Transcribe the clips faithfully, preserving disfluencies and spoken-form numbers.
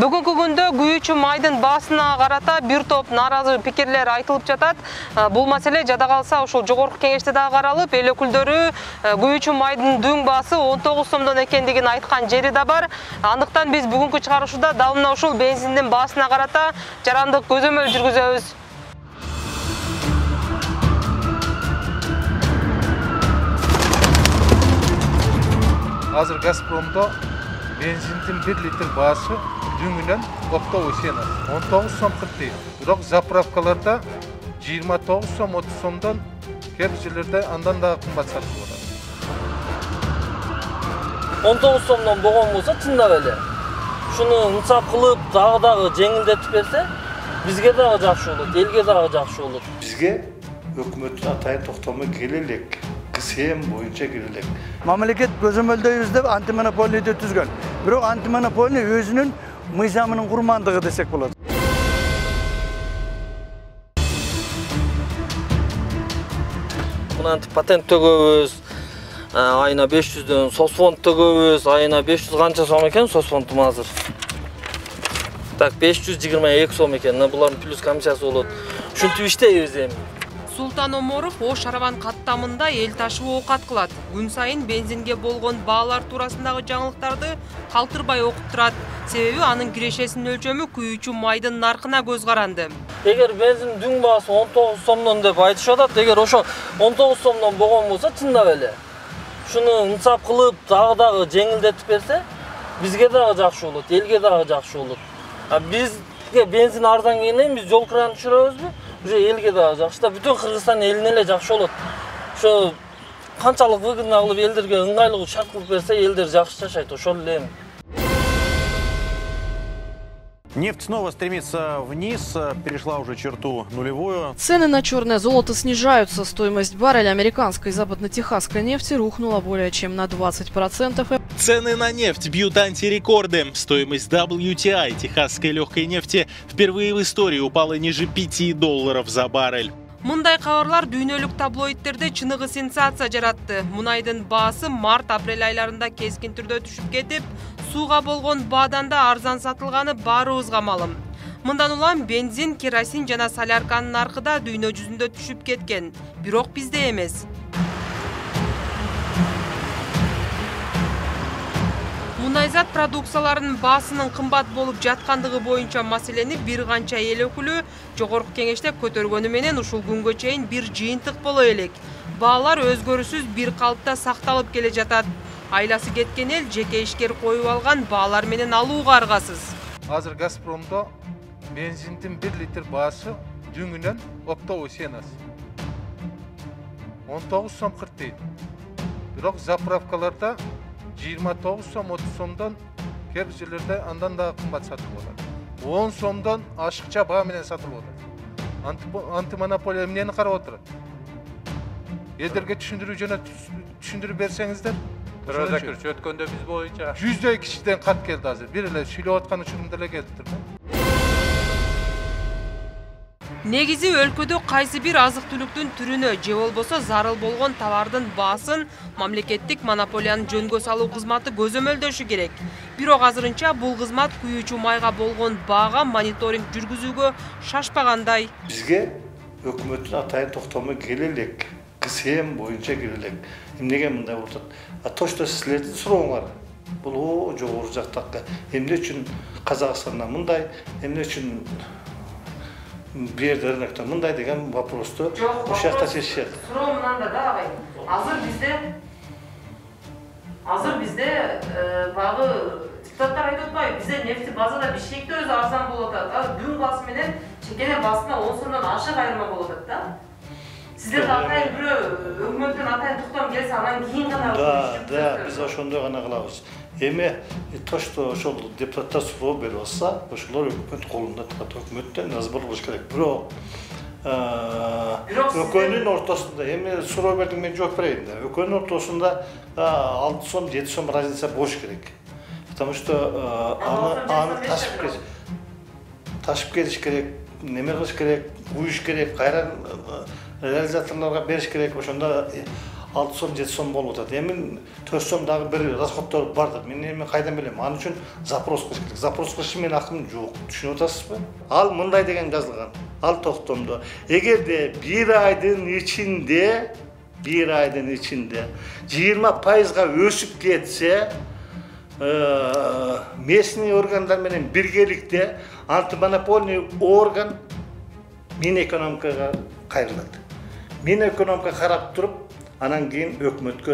Бүгүнкү күндө күйүүчү майдын баасына карата бир топ нааразы пикирлер айтылып жатат. Бул маселе жада калса ушул жогорку кеңеште да каралып, эл өкүлдөрү күйүүчү майдын дөң баасы он тогуз сомдон экендигин айткан жери да бар. Андыктан биз бүгүнкү чыгарышууда дал мына ушул бензиндин баасына карата жарандык көзөмөл жүргүзөбүз. Азыр Газпромдо бензиндин бир литр баасы дүңүнөн оптовый сена он тогуз сом кырк тыйын. Бирок заправкаларда жыйырма тогуз сом отуз сомдон, кээ бир жерлерде андан дагы кымбат сатылып атат. он тогуз сомдон болгон болсо чындап эле ушуну ынсап кылып дагы дагы жеңилдетип берсе, бизге дагы жакшы болот, элге дагы жакшы болот. Бизге өкмөттүн атайын токтомой келелек. Кысем боюнча келелек. Мамлекет көзөмөлдөйбүз деп антимонополияды түзгөн. Бирок антимонополия өзүнүн мыйзамынын курмандыгы десек болот. Мынантип патент төгөбүз. Айына беш жүздөн соцфонд төгөбүз. Айына беш жүз канча сом экен соцфондум азыр. Так, беш жүз жыйырма эки сом экен. Булардын плюс комиссиясы болот. Ушинтип иштейбиз эми. Султан Оморов Ош Шараван каттамында эл ташып оокат кылат. Күн сайын бензинге болгон баалар туурасындагы жаңылыктарды калтырбай окуп турат. Себеби анын кирешесинин өлчөмү күйүүчү майдын наркына көз каранды. Эгер бензин дүң баасы он тогуз сомдон деп айтышып атат, эгер ошо он тогуз сомдон болгон болсо чындап эле ушуну ынсап кылып дагы дагы жеңилдетип берсе, бизге дагы жакшы болот, элге дагы жакшы болот. А бизге бензин арзан келген, биз жол кыраны түшүрөбүзбү? Уже элге да жакшы да, бүтүн Кыргызстан элине эле жакшы болот. Ошо канчалык выгодно кылып элдерге ыңгайлуу шарт кылып берсе, элдер жакшы жашайт, ошол эле эми. Нефть снова стремится вниз, перешла уже черту нулевую. Цены на черное золото снижаются. Стоимость барреля американской и западно-техасской нефти рухнула более чем на двадцать процентов. Цены на нефть бьют антирекорды. Стоимость дабл ю ти ай техасской легкой нефти впервые в истории упала ниже пяти долларов за баррель. Мындай кабарлар дүйнөлүк таблоидтерде чыныгы сенсация жаратты. Мунайдын баасы март-апрель айларында кескин түрдө түшүп кетип, сууга болгон баадан да арзан сатылганы баарыбызга маалым. Мындан улам бензин, керосин жана солярканын наркы да дүйнө жүзүндө түшүп кеткен. Бирок бизде эмес. Мунайзат продукцияларынын баасынын кымбат болуп жаткандыгы боюнча маселени бир канча эл өкүлү жогорку кеңеште көтөргөнү менен ушул күнгө чейин бир жыйынтык боло элек. Баалар өзгөрүүсүз бир калыпта сакталып келе жатат. Айласы кеткен эл жеке ишкер коюп алган баалар менен алууга аргасыз. Азыр Газпромдо бензиндин бир литр баасы дүңүнөн оптовый сенасы он тогуз сом кырк тыйын. Бирок заправкаларда жыйырма тогуз сом отуз сомдон, кээ бир жерлерде андан дагы кымбат сатылып атат. он сомдон ашыкча баа менен сатылып атат. Антимонополия эмнени карап отурат? Элдерге түшүндүрүү жана түшүндүрүп берсеңиздер. Прозакырчы өткөндө биз боюнча жүздөй кишиден кат келди азыр. Бир эле сүйлөп аткан учурумда эле келиптир. Негизи өлкөдө кайсы бир азык-түлүктүн түрүнө же болбосо зарыл болгон товардын баасын мамлекеттик монополиянын жөнгө салуу кызматы көзөмөлдөшү керек. Бирок азырынча бул кызмат күйүүчү майга болгон баага мониторинг жүргүзүүгө шашпагандай. Бизге өкмөттүн атайын токтомой келелек. Кысем боюнча келелек. Эмнеге мындай болуп атат? А точно силердин сурооңар. Бул жогору жактакы. Эмне үчүн Казакстанда мындай, эмне үчүн бир рынокто мындай деген вопросту ошол жакта чечишет. Суроо мынанда да агай. Азыр бизде Азыр бизде багы депутаттар айтып атпайбы, бизде нефти базада Бишкекте өзү арзан болуп атат. Азыр дүң баасы менен чекене баасына он сомдон ашык айырма болуп атат да. Сиздерде атайын бирөө өкмөттөн атайын токтом келсе, анан кийин гана Да, да, биз ошондой гана кылабыз. Эми то, что ошол депутаттар суроо берип атса, ошолор өкмөт колунда турат, өкмөттөн сбор болуш керек. Бирок экөөнүн ортосунда, эми суроо бердим, мен жооп берейин да. Экөөнүн ортосунда алты сом, жети сом разница болуш керек. Потому что аны аны ташып келиш, ташып келиш керек, неме кылыш керек, куюш керек, кайра реализаторлорго бериш керек. Ошондо алты сом жети сом болуп атат. Эми төрт сом дагы бир расходдор барды. Мен эми кайдан билем? Аны үчүн запрос кылыш керек. Запрос кылыш менен акым жок. Түшүнүп атасызбы? Ал мындай деген жазылган. Ал токтомдо. Эгерде бир айдын ичинде, бир айдын ичинде жыйырма пайызга өсүп кетсе, местный органдар менен биргеликте антимонопольный орган Минэкономикага кайрылат. Минэкономика карап туруп, анан кийин өкмөткө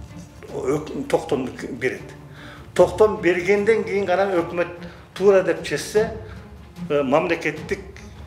токтом берет. Токтом бергенден кийин гана өкмөт туура деп чечсе, мамлекеттик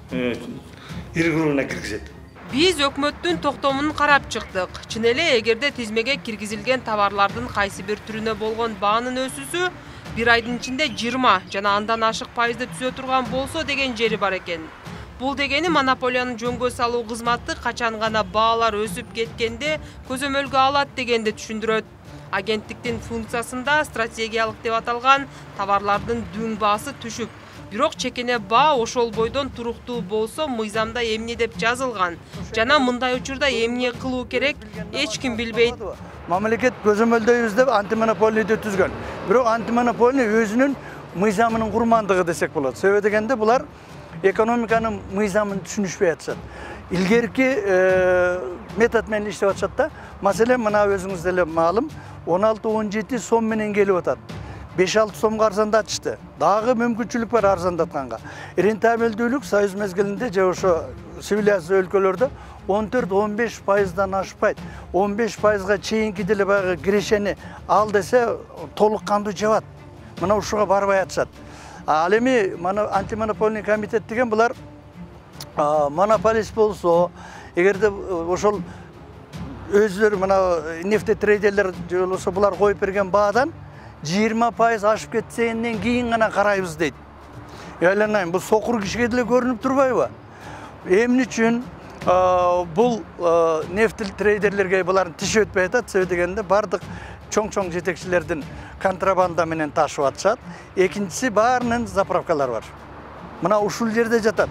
иргилүүнү киргизет. Биз өкмөттүн токтомун карап чыктык. Чын эле эгерде тизмеге киргизилген товарлардын кайсы бир түрүнө болгон баанын өсүүсү бир айдын ичинде жыйырма жана андан ашык пайызды түзө турган болсо деген жери бар экен. Бул дегени монополияны жөнгө салуу кызматы качан гана баалар өсүп кеткенде көзөмөлгө алат дегенди түшүндүрөт. Агенттиктин функциясында стратегиялык деп аталган товарлардын дүң баасы түшүп, бирок чекене баа ошол бойдон туруктуу болсо мыйзамда эмне деп жазылган. Жана мындай учурда эмне кылуу керек, эч ким билбейт. Мамлекет көзөмөлдөйбүз деп антимонопольныйды түзгөн. Бирок антимонопольный өзүнүн мыйзамынын курмандыгы десек болот. Себеби дегенде булар экономиканын мыйзамын түшүнүшпөй атышат. Илгерки метод менен иштеп атышат да. Маселен, мына өзүңүз деле маалым, он алты он жети сом менен келип атат. беш алты сомго арзандатышты. Дагы мүмкүнчүлүк бар арзандатканга. Рентабелдүүлүк союз мезгилинде же ошо цивилизация өлкөлөрдө он төрт он беш пайыздан ашпайт. он беш пайызга чейинки деле баягы кирешени ал десе толук кандуу жабат. Мына ушуга барбай атышат. Ал эми антимонопольный комитет деген булар монополист болсо, эгерде ошол өзлөрү мына нефтетрейдерлер же болсо булар коюп берген баадан жыйырма пайыз ашып кетсенден кийин гана карайбыз дейт. Айланайын, бул сокур кишиге деле көрүнүп турбайбы? Эмне үчүн бул нефтетрейдерлерге булардын тиши өтпөй атат? Себеби дегенде бардык чоң-чоң жетекчилердин контрабанда менен ташып атышат. Экинчиси баарынын заправкалары бар. Мына ушул жерде жатат.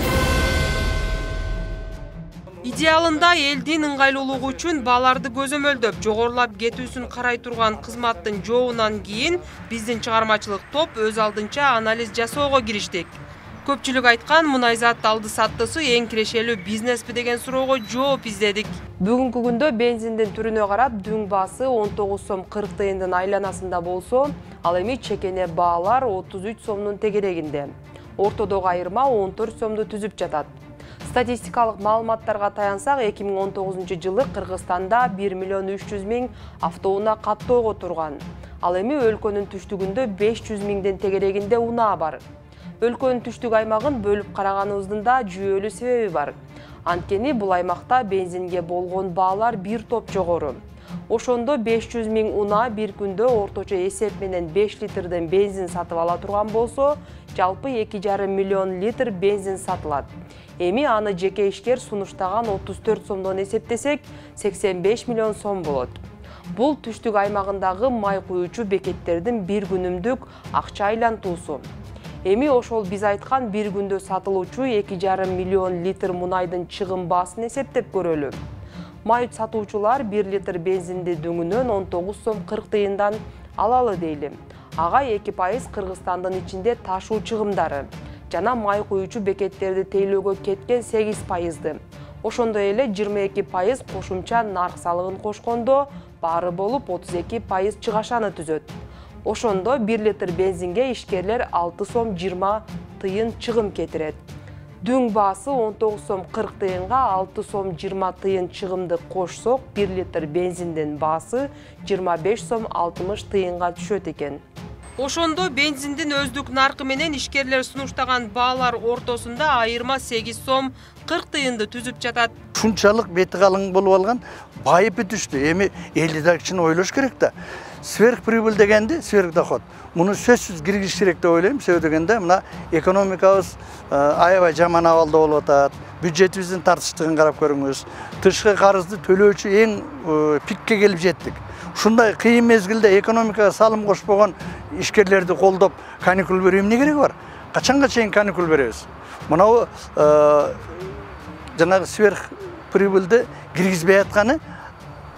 Идеалында элдин ыңгайлуулугу үчүн бааларды көзөмөлдөп, жогорулап кетүүсүн карай турган кызматтын жообунан кийин биздин чыгармачылык топ өз алдынча анализ жасоого кириштик. Көпчүлүк айткан мунайзат алды саттысы эң кирешелүү бизнеспи деген суроого жооп издедик. Бүгүнкү күндө бензиндин түрүнө карап дүң баасы он тогуз сом кырк тыйындын айланасында болсо, ал эми чекене баалар отуз үч сомдун тегерегинде. Ортодогу айырма он төрт сомду түзүп жатат. Статистикалык маалыматтарга таянсак, эки миң он тогузунчу жылы Кыргызстанда бир миллион үч жүз миң автоунаа каттоого турган. Ал эми өлкөнүн түштүгүндө беш жүз миңдин тегерегинде унаа бар. Өлкөнүн түштүк аймагын бөлүп караганыбыздын да жүйөлүү себеби бар. Анткени бул аймакта бензинге болгон баалар бир топ жогору. Ошондо беш жүз миң унаа бир күндө орточо эсеп менен беш литрден бензин сатып ала турган болсо, жалпы эки жарым миллион литр бензин сатылат. Эми аны жеке ишкер сунуштаган отуз төрт сомдон эсептесек, сексен беш миллион сом болот. Бул түштүк аймагындагы май куюучу бекеттердин бир күнүмдүк акча айлантуусу. Эми ошол биз айткан бир күндө сатылуучу эки жарым миллион литр мунайдын чыгым баасын эсептеп көрөлү. Май сатуучулар бир литр бензинди дүңүнөн он тогуз сом кырк тыйындан алалы дейли. Ага эки пайыз Кыргызстандын ичинде ташуу чыгымдары жана май куюучу бекеттерди тейлөөгө кеткен сегиз пайызды. Ошондой эле жыйырма эки пайыз кошумча нарк салыгын кошкондо баары болуп отуз эки пайыз чыгашаны түзөт. Ошондо бир литр бензинге ишкерлер алты сом жыйырма тыйын чыгым кетирет. Дүң баасы он тогуз сом кырк тыйынга алты сом жыйырма тыйын чыгымды кошсок, бир литр бензиндин баасы жыйырма беш сом алтымыш тыйынга түшөт экен. Ошондо бензиндин өздүк наркы менен ишкерлер сунуштаган баалар ортосунда айырма сегиз сом кырк тыйынды түзүп жатат. Ушунчалык бети калың болуп алган байыпы түштү. Эми элди дагычын ойлош керек да. Сверхприбыль дегенди, сверхдоход. Муну сөзсүз киргизиш керек деп ойлойм. Себеби дегенде мына экономикабыз аябай жаман абалда болуп атат. Бюджетибиздин тартыштыгын карап көрүңүз. Тышкы карызды төлөөчү эң пикке келип жеттик. Ушундай кыйын мезгилде экономикага салым кошпогон ишкерлерди колдоп каникул берүү эмне кереги бар? Качанга чейин каникул беребиз? Мынау жанагы сверхприбыльди киргизбей атканы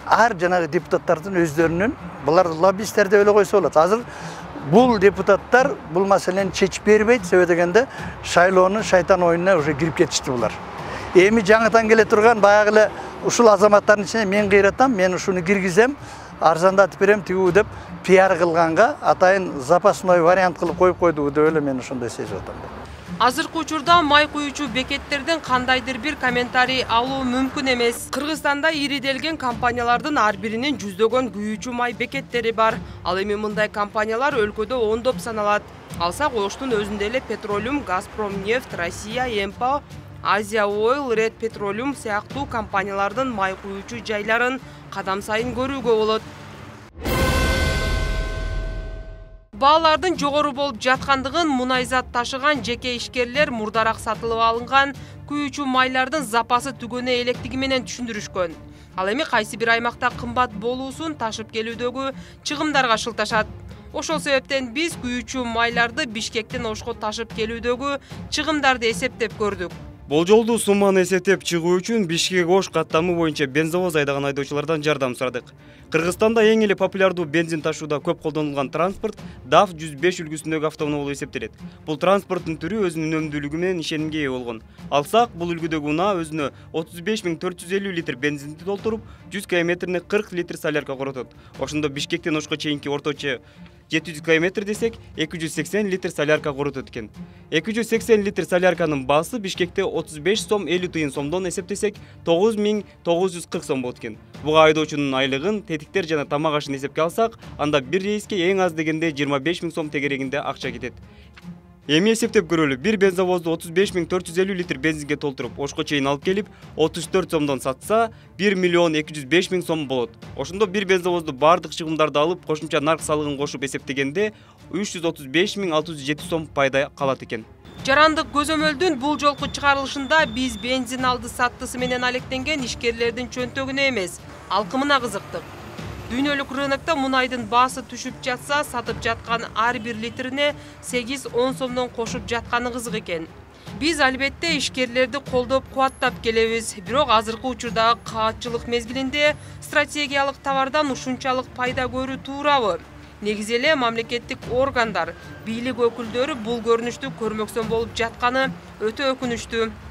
ар жанагы депутаттардын өздөрүнүн булар лоббисттер деп эле койсо болот. Азыр бул депутаттар бул маселени чечип бербейт, себеби дегенде шайлоонун шайтан оюнуна уже кирип кетишти булар. Эми жаңытан келе турган баягы эле ушул азаматтардын ичине мен кыйратам, мен ушуну киргизем, арзандатып берем тигүү деп пиар кылганга атайын запасной вариант кылып коюп койду деп эле мен ошондой сезип атам. Азыркы учурда май куючу бекеттерден кандайдыр бир комментарий алуу мүмкүн эмес. Кыргызстанда ириделген компаниялардын ар биринин жүздөгөн күйүүчү май бекеттери бар. Ал эми мындай компаниялар өлкөдө ондоп саналат. Алсак Оштун өзүндө эле Петролиум, Газпром нефть, Россия, Эмпо, Азия Ойл, Ред Петролиум сыяктуу компаниялардын май куючу жайларын кадам сайын көрүүгө болот. Баалардын жогору болуп жаткандыгын мунайзат ташыган жеке ишкерлер мурдараак сатылып алынган күйүүчү майлардын запасы түгөнө электиги менен түшүндүрүшкөн. Ал эми кайсы бир аймакта кымбат болуусун ташып келүүдөгү чыгымдарга шылташат. Ошол себептен биз күйүүчү майларды Бишкектен Ошко ташып келүүдөгү чыгымдарды эсептеп көрдүк. Болжолдуу сумманы эсептеп чыгуу үчүн Бишкек Ош каттамы боюнча бензовоз айдаган айдоочулардан жардам сурадык. Кыргызстанда эң эле популярдуу бензин ташууда көп колдонулган транспорт даф жүз беш үлгүсүндөгү автоунаа болуп эсептелет. Бул транспорттун түрү өзүнүн өнүмдүүлүгү менен ишенимге ээ болгон. Алсак, бул үлгүдөгү унаа өзүнө отуз беш миң төрт жүз элүү литр бензинди толтуруп, жүз километрине кырк литр солярка коротот. Ошондо Бишкектен Ошко чейинки орточо жети жүз километр десек, эки жүз сексен литр солярка коротот экен. эки жүз сексен литр солярканын баасы Бишкекте отуз беш сом элүү тыйын сомдон эсептесек, тогуз миң тогуз жүз кырк сом болот экен. Буга айдоочунун айлыгын, тетиктер жана тамак ашын эсепке алсак, анда бир рейске эң аз дегенде жыйырма беш миң сом тегерегинде акча кетет. Эми эсептеп көрөлү, бир бензовозду отуз беш миң төрт жүз элүү литр бензинге толтуруп, Ошко чейин алып келип, отуз төрт сомдон сатса, бир миллион эки жүз беш миң сом болот. Ошондо бир бензовозду бардык чыгымдарды алып, кошумча нарк салыгын кошуп эсептегенде, үч жүз отуз беш миң алты жүз жети сом пайда калат экен. Жарандык көзөмөлдүн бул жолку чыгарылышында биз бензин алды саттысы менен алектенген ишкерлердин чөнтөгүнө эмес, алкымына кызыктык. Дүйнөлүк рынокто мунайдын баасы түшүп жатса, сатып жаткан ар бир литрине сегиз он сомдон кошуп жатканы кызык экен. Биз албетте ишкерлерди колдоп кубаттап келебиз. Бирок азыркы учурдагы каатчылык мезгилинде стратегиялык товардан ушунчалык пайда көрүү туурабы? Негизи эле мамлекеттик органдар, бийлик өкүлдөрү бул көрүнүштү көрмөксөн болуп жатканы өтө өкүнүчтүү.